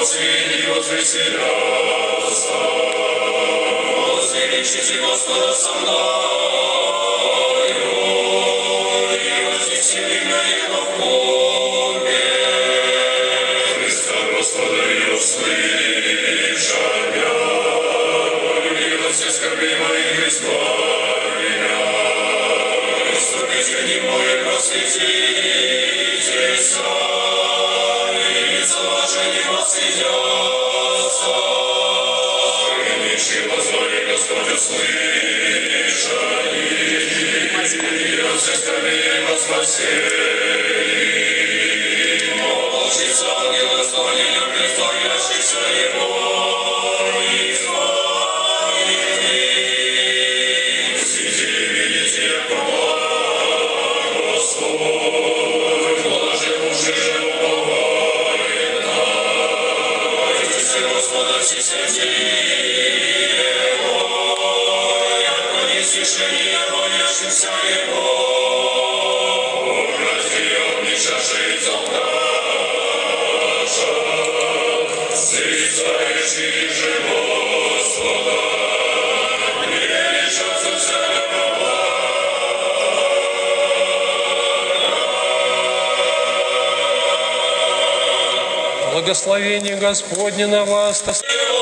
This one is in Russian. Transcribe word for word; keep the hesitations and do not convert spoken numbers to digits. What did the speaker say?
благословение возвеселятся. Возвеличите Господа со мною, и вознесем имя Его в Боге. Христа Господа и услышания, и все скорби мои избавь меня. Ступите к Нему и просветите сами, лица ваши не воссидятся. Нищий позволи Господь услышани, и от всех скорбей во спасении. Молчится ангел исполнения предстоящихся Его избавлений. Сидите и видите, як помог Господь, положи уши же уповает нам. Бойтесь Господа все святые Его, яко не священия боящимся Его. Разделил мне чаши наша, срезающий же Господа, не лечатся всякого Благословение Господне на вас.